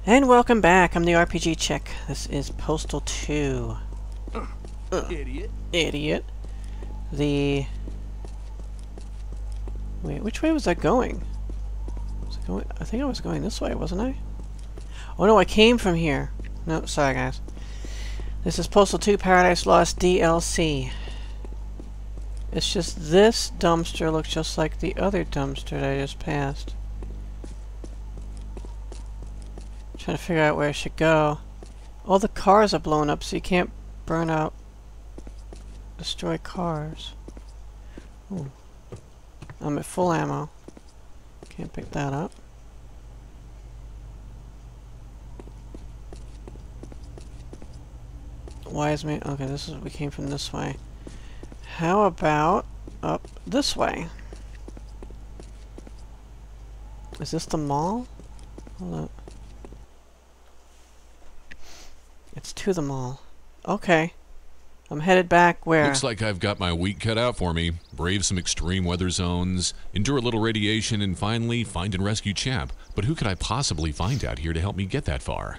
And welcome back. I'm the RPG Chick. This is Postal 2. Idiot. Idiot. Wait, which way was I going? I think I was going this way, wasn't I? Oh no, I came from here. No, sorry guys. This is Postal 2 Paradise Lost DLC. It's just this dumpster looks just like the other dumpster that I just passed. Trying to figure out where I should go. All the cars are blown up, so you can't burn out, destroy cars. Ooh. I'm at full ammo. Can't pick that up. Why is me? Okay, we came from this way. How about up this way? Is this the mall? Hold up. It's to the mall. Okay. I'm headed back where? Looks like I've got my week cut out for me. Brave some extreme weather zones, endure a little radiation, and finally find and rescue Champ. But who could I possibly find out here to help me get that far?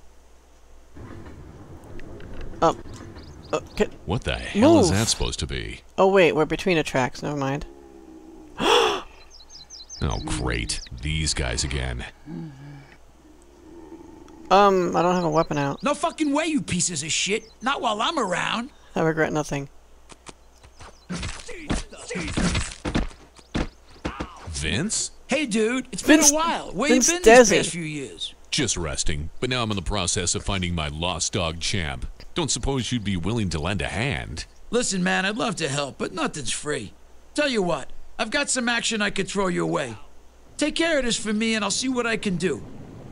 What the hell is that supposed to be? Oh wait, we're between the tracks. Never mind. Oh great. These guys again. I don't have a weapon out. No fucking way, you pieces of shit. Not while I'm around. I regret nothing. Vince? Hey, dude. It's been a while. Where Vince you been these Desi. past few years? Just resting, but now I'm in the process of finding my lost dog Champ. Don't suppose you'd be willing to lend a hand? Listen, man, I'd love to help, but nothing's free. Tell you what, I've got some action I could throw your way. Take care of this for me and I'll see what I can do.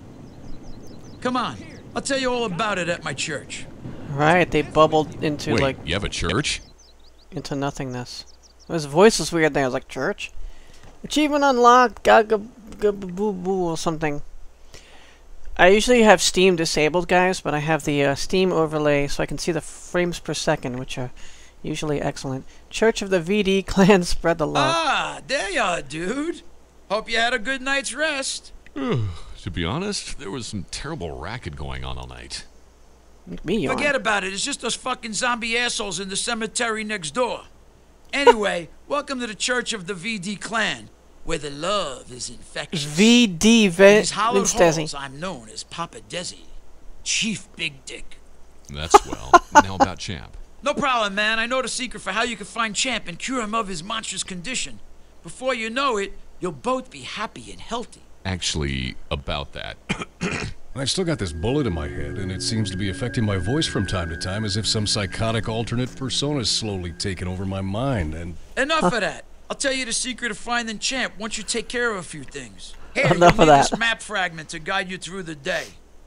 Come on, I'll tell you all about it at my church. Right, they bubbled into Wait, like you have a church? into nothingness. His voice was weird there. I was like, church? Achievement unlocked, gaga boo boo or something. I usually have Steam disabled, guys, but I have the Steam overlay so I can see the frames per second, which are usually excellent. Church of the VD Clan, spread the love. Ah, there you are, dude. Hope you had a good night's rest. To be honest, there was some terrible racket going on all night. Make me yawn. Forget about it. It's just those fucking zombie assholes in the cemetery next door. Anyway, welcome to the Church of the VD Clan, where the love is infectious. VD, In Vince these hallowed Desi. halls, I'm known as Papa Desi, Chief Big Dick. That's swell. Now about Champ. No problem, man. I know the secret for how you can find Champ and cure him of his monstrous condition. Before you know it, you'll both be happy and healthy. Actually, about that. I've still got this bullet in my head, and it seems to be affecting my voice from time to time as if some psychotic alternate persona is slowly taking over my mind, and... Enough of that. I'll tell you the secret of finding Champ once you take care of a few things. Here, Enough you'll of need that. this map fragment to guide you through the day.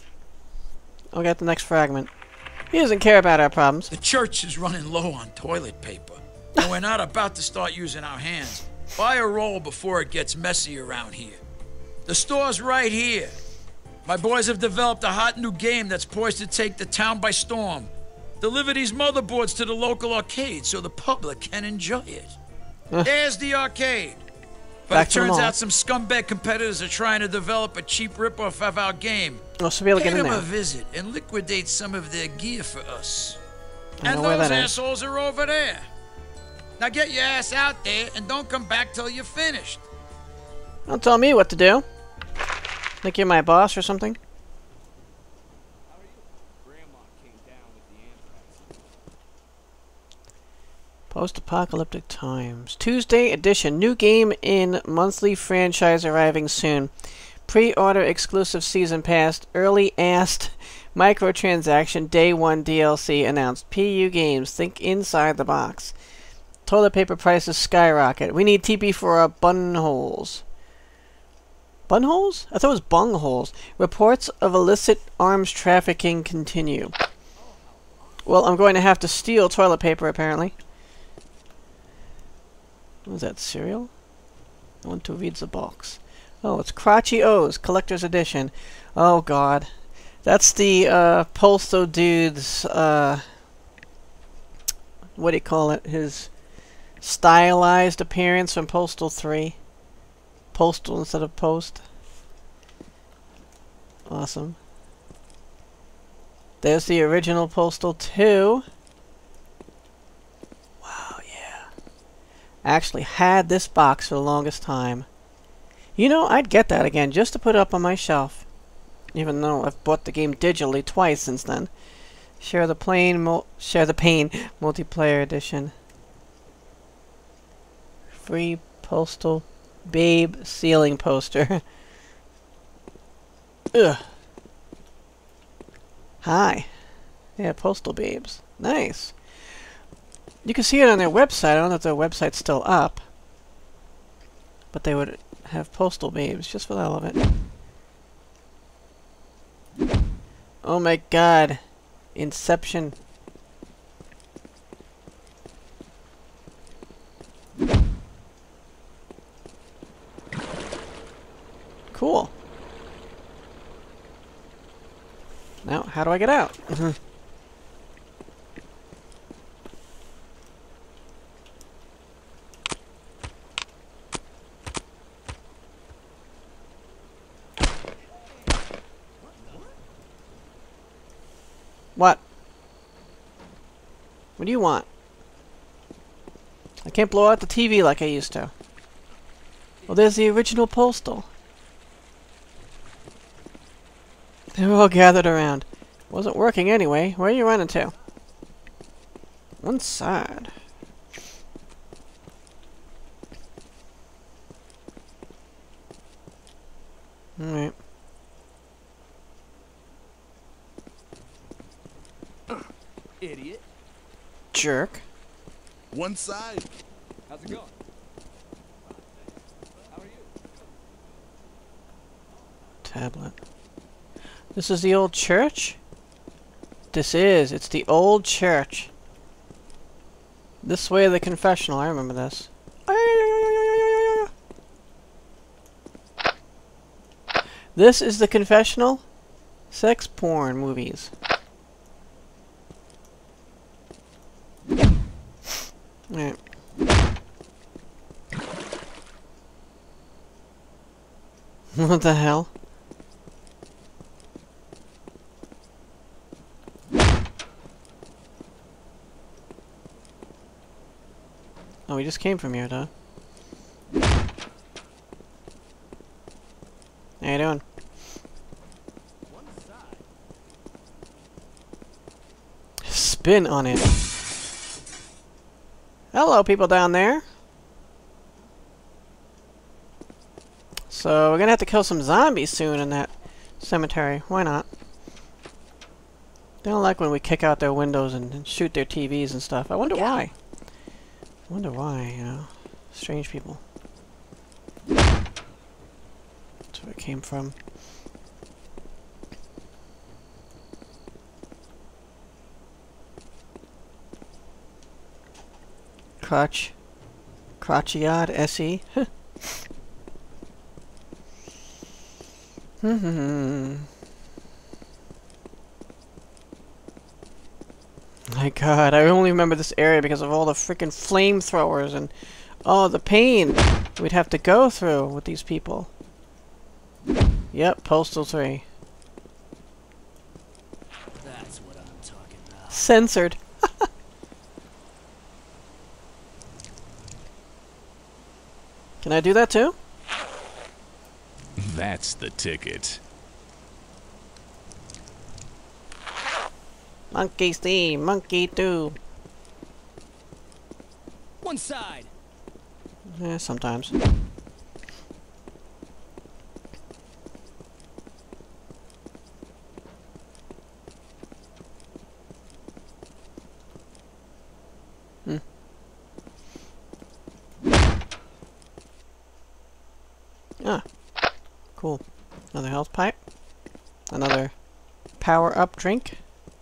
I'll get the next fragment. He doesn't care about our problems. The church is running low on toilet paper, and we're not about to start using our hands. Buy a roll before it gets messy around here. The store's right here. My boys have developed a hot new game that's poised to take the town by storm. Deliver these motherboards to the local arcade so the public can enjoy it. There's the arcade. But Back it to the turns mall. out some scumbag competitors are trying to develop a cheap ripoff of our game. Oh, so be able to Pay get in them a there. visit and liquidate some of their gear for us. I And know where those that is. assholes are over there. Now get your ass out there and don't come back till you're finished. Don't tell me what to do. Think you're my boss or something? Post-apocalyptic times. Tuesday edition. New game in monthly franchise arriving soon. Pre-order exclusive season pass. Early asked microtransaction day 1 DLC announced. PU Games. Think inside the box. Toilet paper prices skyrocket. We need TP for our bunholes. Bunholes? I thought it was bungholes. Reports of illicit arms trafficking continue. Well, I'm going to have to steal toilet paper, apparently. What was that, cereal? I want to read the box. Oh, it's Crotchy O's, Collector's Edition. Oh, God. That's the, Postal dude's, what do you call it? His stylized appearance from Postal 3. Postal instead of Post. Awesome. There's the original Postal 2. Wow, yeah. I actually had this box for the longest time. You know, I'd get that again just to put up on my shelf. Even though I've bought the game digitally twice since then. Share the Pain multiplayer edition. Free Postal Babe ceiling poster. Ugh. Hi. Yeah, Postal Babes. Nice. You can see it on their website. I don't know if their website's still up. But they would have Postal Babes just for the hell of it. Oh my god. Inception. Cool. Now, how do I get out? What? What do you want? I can't blow out the TV like I used to. Well, there's the original Postal. They were all gathered around. Wasn't working anyway. Where are you running to? One side. Alright. Idiot. Jerk. One side. How's it going? How are you? Tablet. This is the old church? This is. It's the old church. This way of the confessional. I remember this. This is the confessional? Sex porn movies. Alright. What the hell? Oh, we just came from here, though. How you doing? Spin on it. Hello, people down there. So, we're gonna have to kill some zombies soon in that cemetery. Why not? They don't like when we kick out their windows and shoot their TVs and stuff. I wonder why. I wonder why, you know. Strange people. That's where it came from. Crotchiad SE. My god, I only remember this area because of all the freaking flamethrowers and oh, the pain we'd have to go through with these people. Yep, Postal 3. That's what I'm talking about. Censored. Can I do that too? That's the ticket. Monkey see, monkey do. One side. Yeah, sometimes. Ah, cool. Another health pipe. Another power-up drink.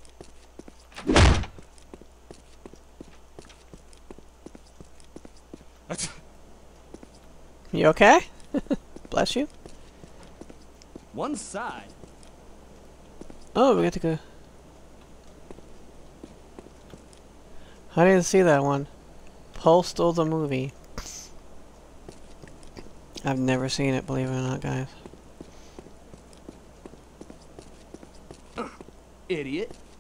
You okay? Bless you. One side. Oh, we get to go. I didn't see that one. Postal the movie. I've never seen it, believe it or not, guys. Idiot.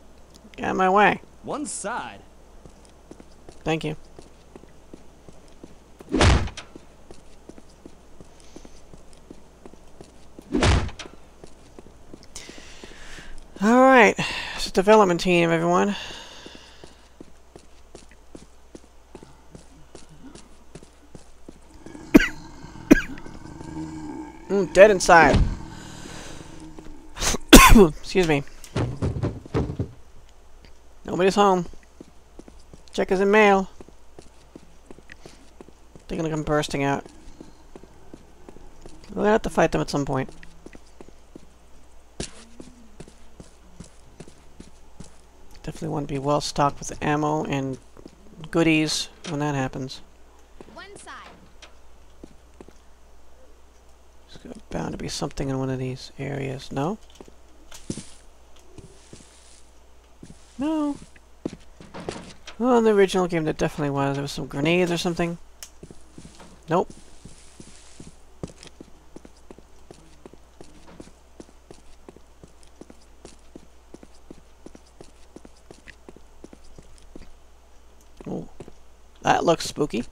Get out of my way. One side. Thank you. Alright. It's a development team, everyone. Dead inside. Excuse me. Nobody's home. Check is in mail. They're gonna come bursting out. We'll have to fight them at some point. Definitely want to be well stocked with ammo and goodies when that happens. One side. There's bound to be something in one of these areas. No? No. Well, in the original game there definitely was. There was some grenades or something. Nope. Oh, that looks spooky.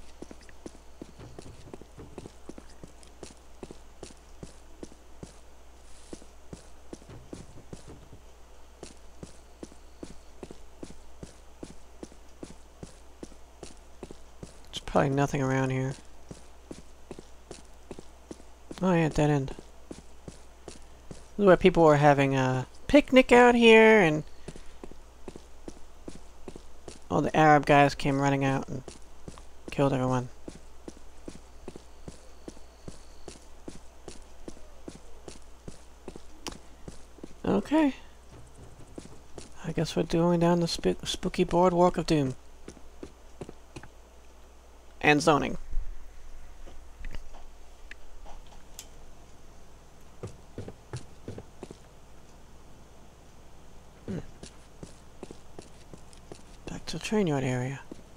There's probably nothing around here. Oh yeah, dead end. This is where people were having a picnic out here, and all the Arab guys came running out and killed everyone. Okay. I guess we're going down the spooky boardwalk of doom. And zoning. Back to the train yard area.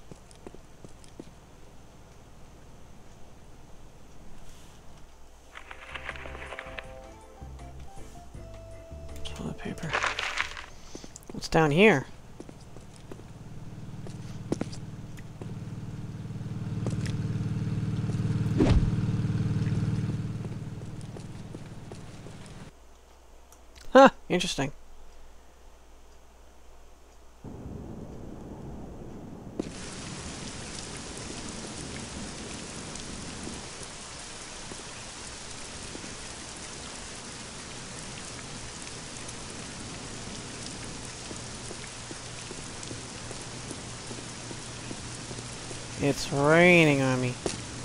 Toilet paper. What's down here? Huh, interesting. It's raining on me.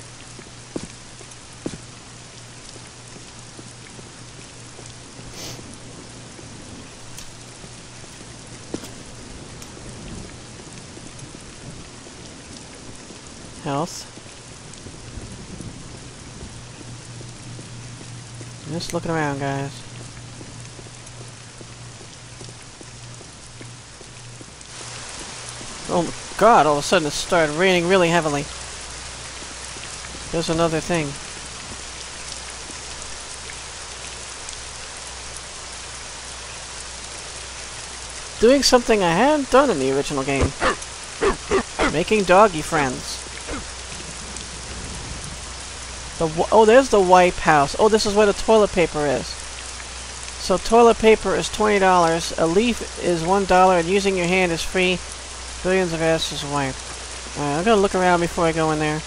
Health. Just looking around, guys. Oh God, all of a sudden it started raining really heavily. There's another thing. Doing something I hadn't done in the original game. Making doggy friends. Oh, there's the wipe house. Oh, this is where the toilet paper is. So toilet paper is $20, a leaf is $1, and using your hand is free. Billions of asses wiped. Alright, I'm gonna look around before I go in there.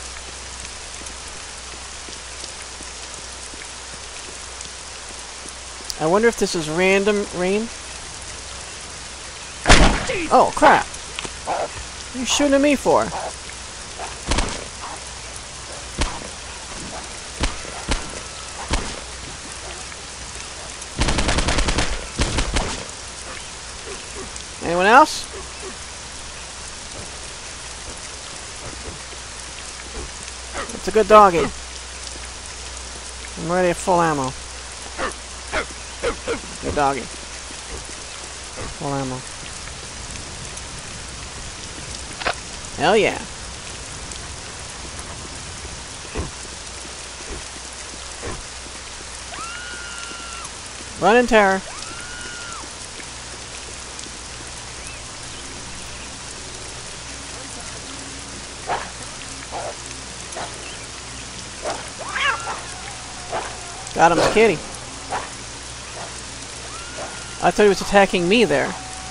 I wonder if this is random rain. Oh, crap! What are you shooting at me for? Anyone else? It's a good doggy. I'm ready at full ammo. Good doggy. Full ammo. Hell yeah. Run in terror. Got him, kitty. I thought he was attacking me there.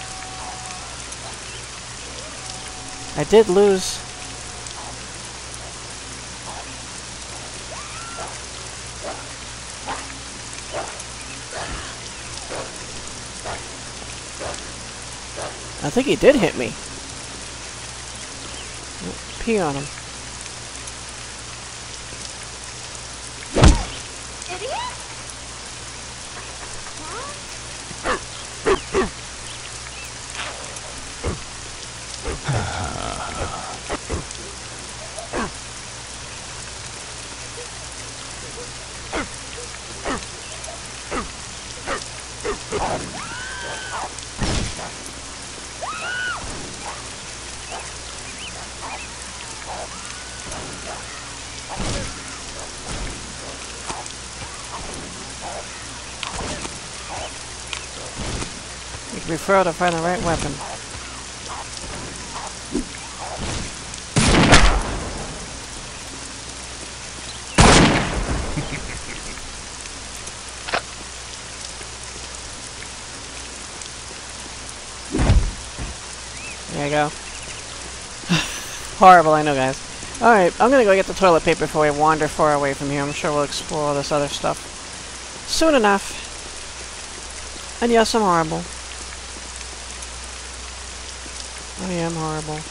I did lose. I think he did hit me. Pee on him. Refer to find the right weapon. There you go. Horrible, I know, guys. Alright, I'm gonna go get the toilet paper before we wander far away from here. I'm sure we'll explore all this other stuff soon enough. And yes, I'm horrible. I am horrible.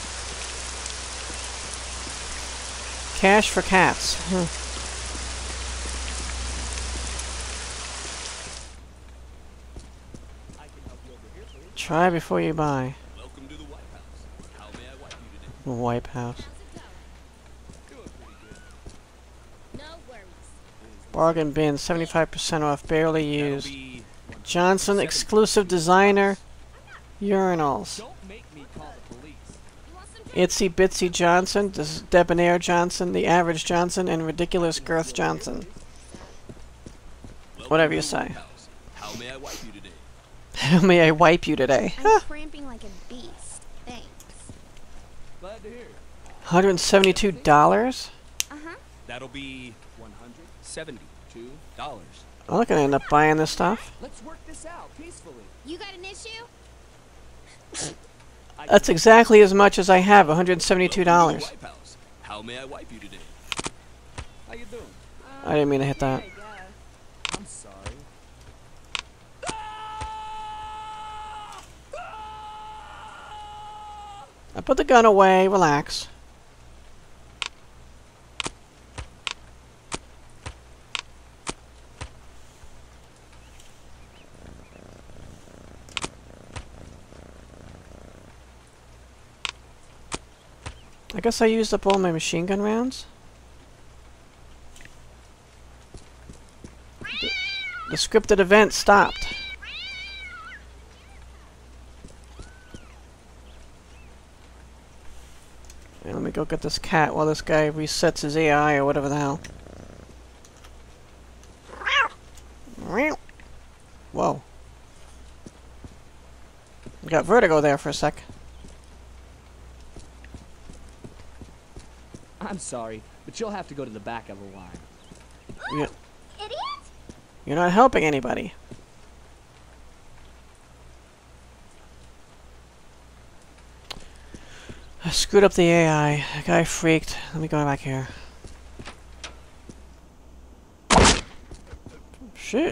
Cash for cats. Try before you buy. Welcome to the White House. How may I wipe you today? Wipe house. Doing pretty good. No worries. Bargain bin, 75% off, barely That'll used. be Johnson exclusive designer urinals. Don't make me call the police. You want some Itsy Bitsy Johnson, this is Debonair Johnson, the average Johnson, and ridiculous girth Johnson. Welcome Whatever to you the say. White House. How may I wipe you today? How may I wipe you today? I'm cramping like a beast. Thanks. Glad to hear. $172? Uh-huh. That'll be $172. I'm not gonna end up buying this stuff. Let's work this out peacefully. You got an issue? That's exactly as much as I have, $172. Welcome to the White House. How may I wipe you today? How you doing? I didn't mean to hit that. I'm sorry. I put the gun away, relax. I guess I used up all my machine gun rounds. The scripted event stopped. And let me go get this cat while this guy resets his AI or whatever the hell. Whoa. Got vertigo there for a sec. I'm sorry, but you'll have to go to the back of the line. You, Idiot! you're not helping anybody. I screwed up the AI. The guy freaked. Let me go back here. Shit.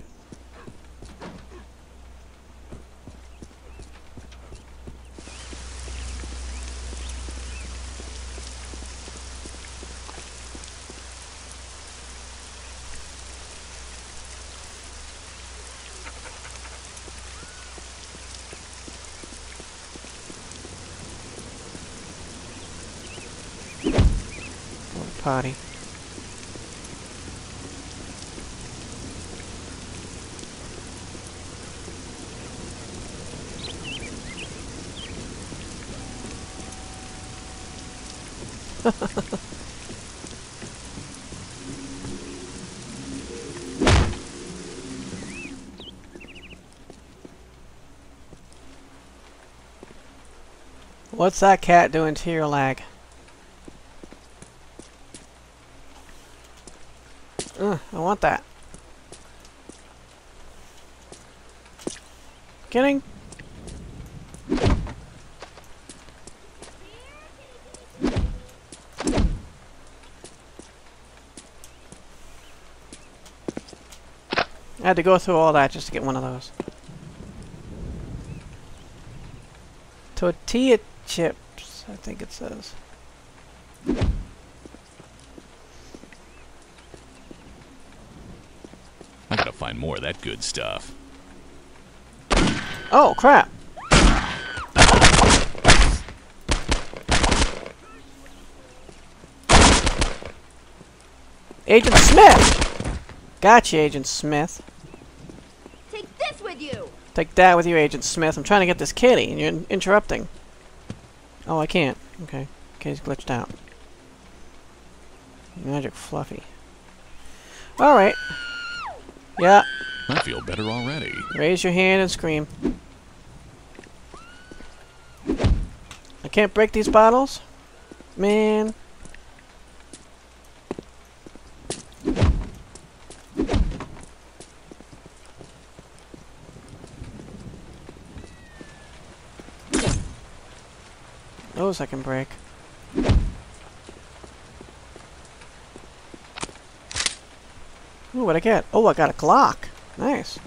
Potty. What's that cat doing to your leg? I want that. Kidding? I had to go through all that just to get one of those. Tortilla chips, I think it says. I gotta find more of that good stuff. Oh, crap! Agent Smith! Gotcha, Agent Smith. Take this with you. Take that with you, Agent Smith. I'm trying to get this kitty, and you're interrupting. Oh, I can't. Okay. Okay, he's glitched out. Magic Fluffy. Alright. Yeah. I feel better already. Raise your hand and scream. I can't break these bottles? Man. Those I can break. Ooh, what'd I get? Oh, I got a Glock. Nice.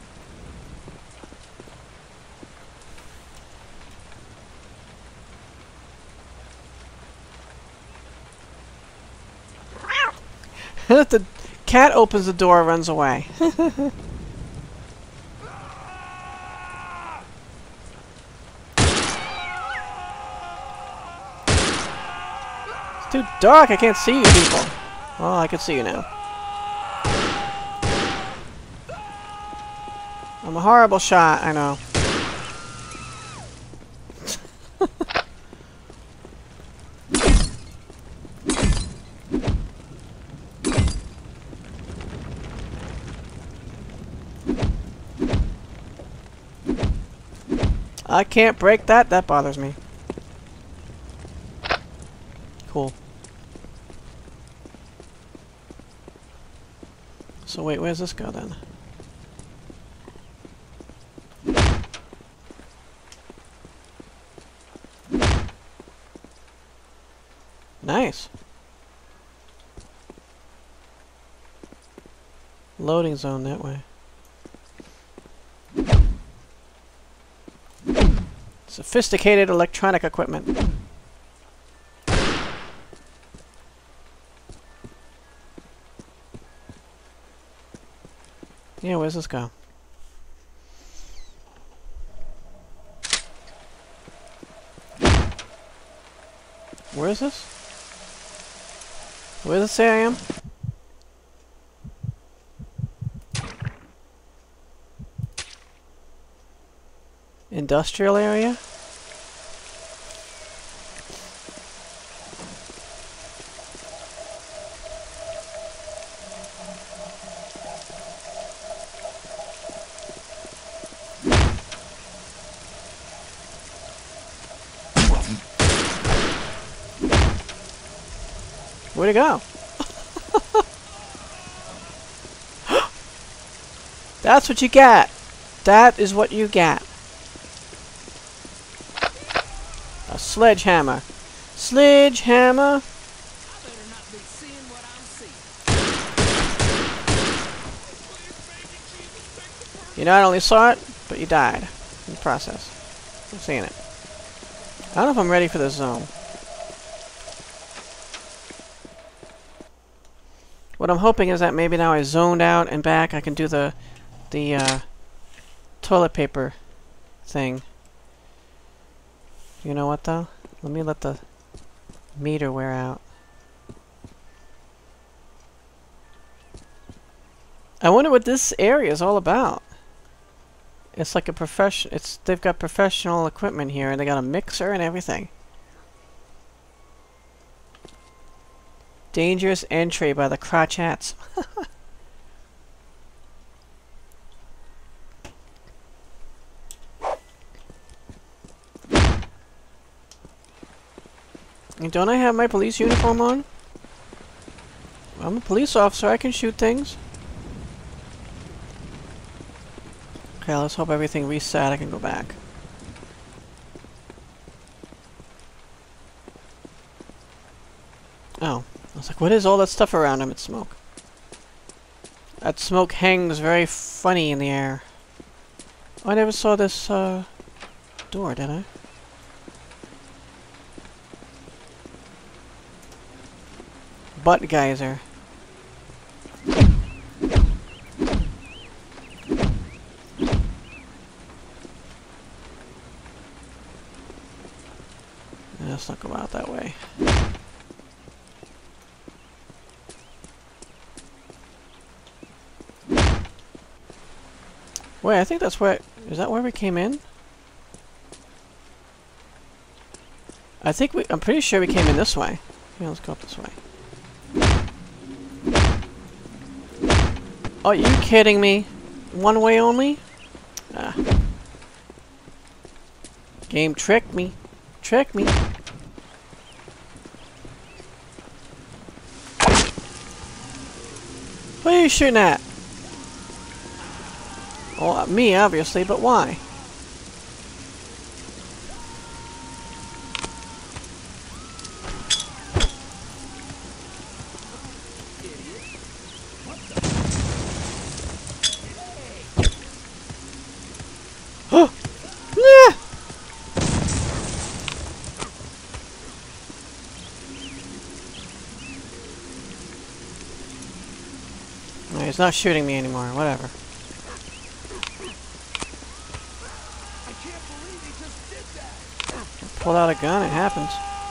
The cat opens the door, runs away. It's too dark, I can't see you people. Oh, I can see you now. I'm a horrible shot, I know. I can't break that. That bothers me. Cool. So wait, where's this go then? Nice. Loading zone that way. Sophisticated electronic equipment. Yeah, where's this go? Where is this? Where does it say I am? Industrial area? Where'd it go? That's what you get. That is what you get. A sledgehammer. Sledgehammer. You not only saw it, but you died in the process. I'm seeing it. I don't know if I'm ready for this zone. What I'm hoping is that maybe now I zoned out and back, I can do the toilet paper thing. You know what though? Let me let the meter wear out. I wonder what this area is all about. It's like a they've got professional equipment here and they got a mixer and everything. Dangerous entry by the Crotchettes. And don't I have my police uniform on? I'm a police officer, I can shoot things. Okay, let's hope everything reset. I can go back. Oh. I was like, what is all that stuff around him? It's smoke. That smoke hangs very funny in the air. Oh, I never saw this, door, did I? Butt geyser. Let's not go out that way. Wait, I think that's where... Is that where we came in? I think we... I'm pretty sure we came in this way. Yeah, let's go up this way. Are you kidding me? One way only? Ah. Game tricked me. Tricked me. What are you shooting at? Well, at me, obviously, but why? Oh! Yeah! No, he's not shooting me anymore. Whatever. Pull out a gun, it happens.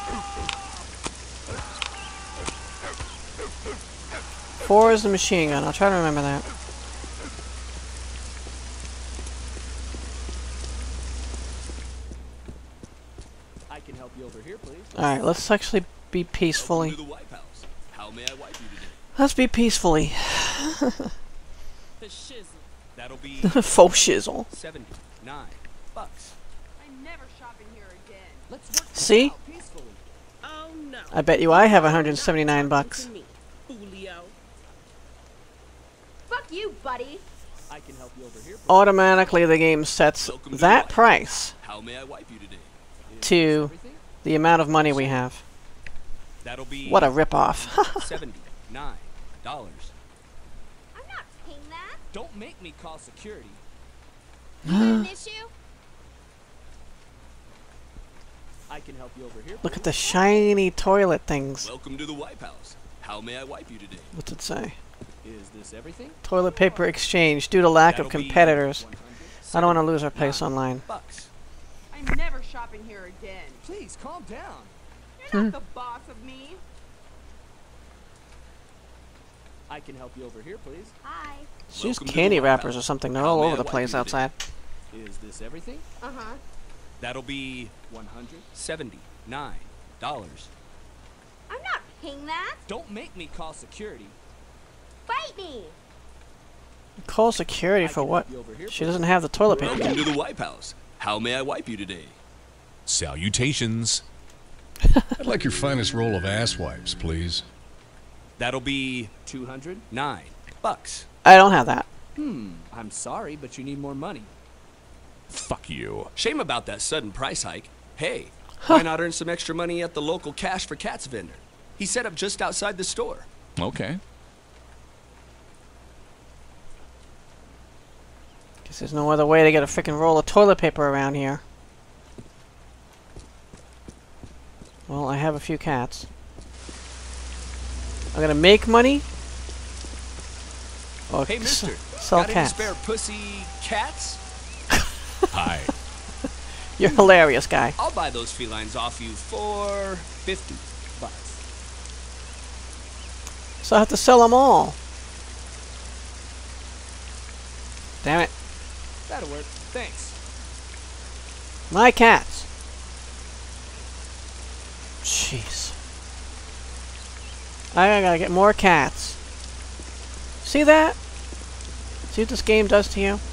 Four is the machine gun. I'll try to remember that. I can help you over here, please. Alright, let's actually be peacefully. Welcome to the White House. How may I wipe you today? Let's be peacefully. The shizzle. That'll be Faux shizzle. $79. I'm never shopping here again. Let's work this See? out peacefully. Oh no. I bet you I have 179 bucks. Julio. Fuck you, buddy. I can help you over here, please. Automatically the game sets Welcome to the that White price House. How may I wipe you today? Is to this everything? the amount of money we have. That'll be What a ripoff. $79. I'm not paying that. Don't make me call security. You got an issue? I can help you over here. Look please. at the shiny toilet things. Welcome to the White House. How may I wipe you today? What's it say? Is this everything? Toilet paper exchange due to lack of That'll be competitors. 100. I don't want to lose our place online. Bucks. I'm never shopping here again. Please calm down. You're not the boss of me. I can help you over here, please. Hi. It's just Welcome to the candy White wrappers House. or something. They're How all may over I the wipe place you outside. today? Is this everything? Uh-huh. That'll be $179. I'm not paying that. Don't make me call security. Fight me. Call security I for can what? help you over here, She please. doesn't have the toilet paper Welcome yet. to the White House. How may I wipe you today? Salutations. I'd like your finest roll of ass wipes, please. That'll be $209. I don't have that. I'm sorry, but you need more money. Fuck you. Shame about that sudden price hike. Hey, why not earn some extra money at the local Cash for Cats vendor? He's set up just outside the store. Okay. Guess there's no other way to get a freaking roll of toilet paper around here. Well, I have a few cats. I'm gonna make money. Or Hey, mister, sell got cats. any spare pussy cats? Hi. You're a hilarious guy. I'll buy those felines off you for $50. So I have to sell them all. Damn it. That'll work. Thanks. My cats. Jeez. I gotta get more cats. See that? See what this game does to you?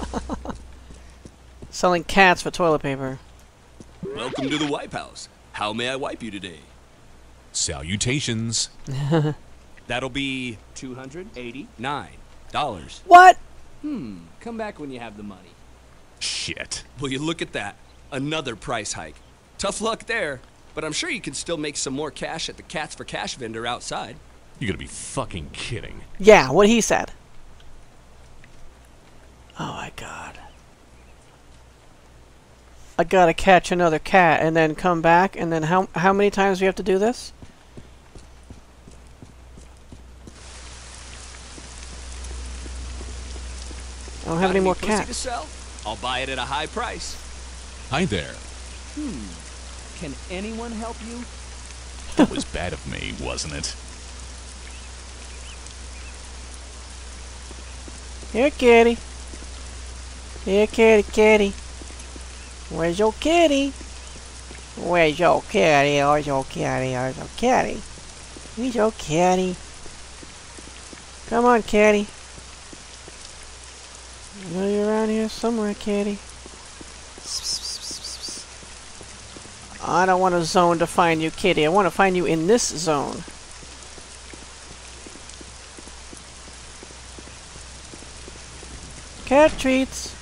Selling cats for toilet paper. Welcome to the White House. How may I wipe you today? Salutations. That'll be $289. What? Come back when you have the money. Shit. Will you look at that? Another price hike. Tough luck there, but I'm sure you can still make some more cash at the Cats for Cash vendor outside. You gotta be fucking kidding. Yeah, what he said. Oh my god. I gotta catch another cat and then come back, and then how many times do we have to do this? I don't have any more Pussy cats. to sell? I'll buy it at a high price. Hi there. Can anyone help you? That was bad of me, wasn't it? Here, kitty. Here, kitty, kitty. Where's your kitty? Where's your kitty? Where's your kitty? Where's your kitty? Where's your kitty? Come on, kitty. I know you're around here somewhere, kitty. I don't want a zone to find you, kitty. I want to find you in this zone. Cat treats.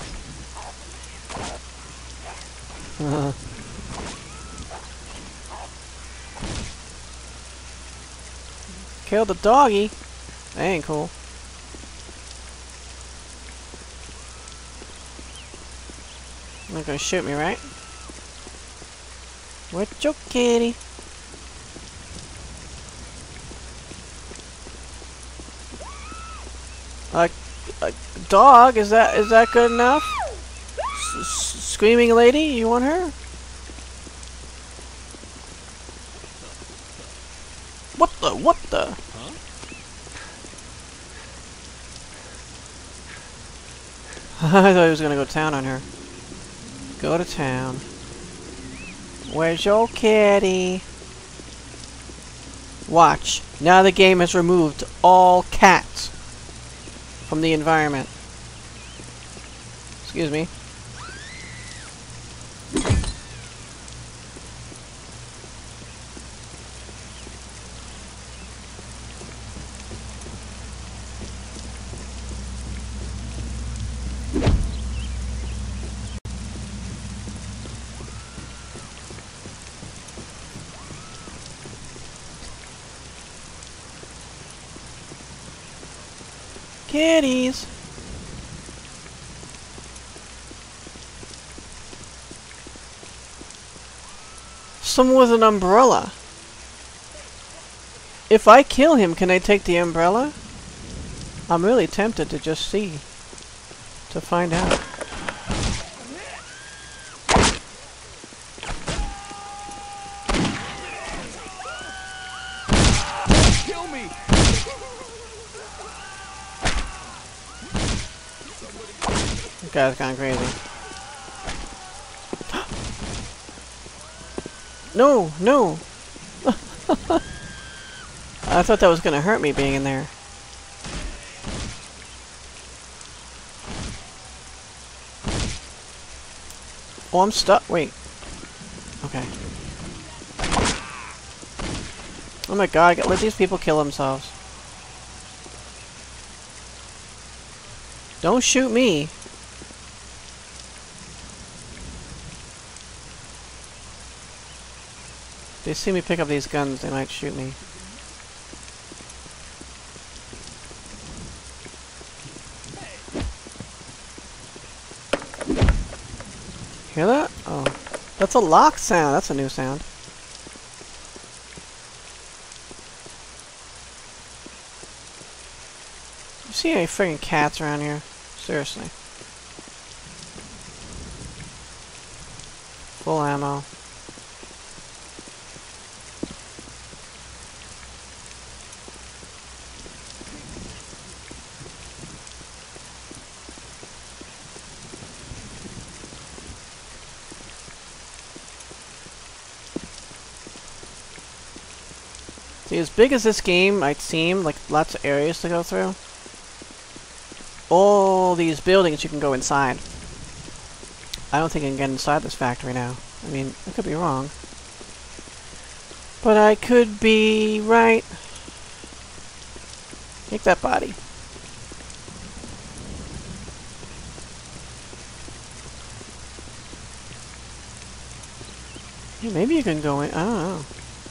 Kill the doggy. That ain't cool. You're not gonna shoot me, right? Where's your kitty? A dog? Is that good enough? Screaming lady? You want her? What the? What the? Huh? I thought he was gonna go to town on her. Go to town. Where's your kitty? Watch. Now the game has removed all cats from the environment. Excuse me. Kitties. Someone with an umbrella. If I kill him, can I take the umbrella? I'm really tempted to just see. To find out. Kill me! This guy's gone crazy. No, no! I thought that was gonna hurt me being in there. Oh, I'm stuck. Wait. Okay. Oh my god, let these people kill themselves. Don't shoot me. If they see me pick up these guns, they might shoot me. Hear that? Oh. That's a lock sound. That's a new sound. You see any friggin' cats around here? Seriously. Full ammo. See, as big as this game might seem, like lots of areas to go through, all these buildings you can go inside. I don't think I can get inside this factory now. I mean, I could be wrong. But I could be right. Take that body. Yeah, maybe you can go in. I don't know.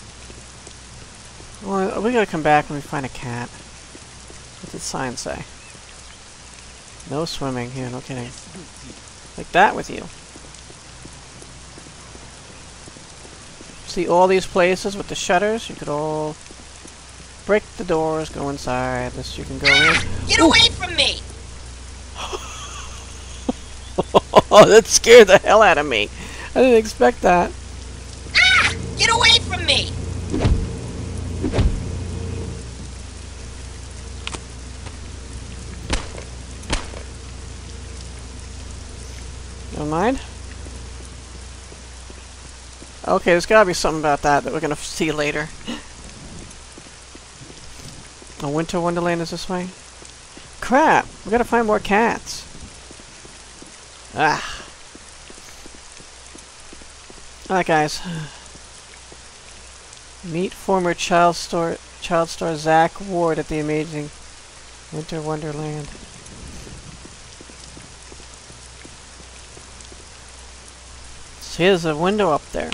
Well, we gotta come back when we find a cat. What's the sign say? No swimming. Yeah, no kidding. Like that with you. See all these places with the shutters? You could all break the doors, go inside. This you can go in. Get away from me! Oh, that scared the hell out of me. I didn't expect that. Ah! Get away from me! Don't mind. Okay, there's gotta be something about that we're gonna see later. A Winter Wonderland is this way? Crap! We gotta find more cats. Ah. Alright, guys. Meet former child star Zach Ward at the amazing Winter Wonderland. So here's a window up there.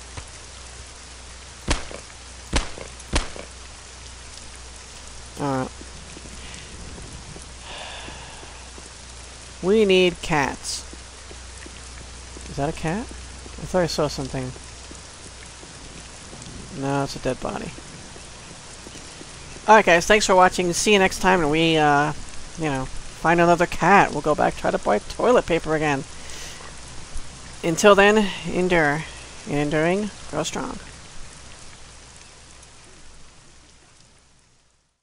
Alright. We need cats. Is that a cat? I thought I saw something. No, it's a dead body. Alright guys, thanks for watching. See you next time and we, you know, find another cat. We'll go back, try to buy toilet paper again. Until then, endure. And enduring, grow strong.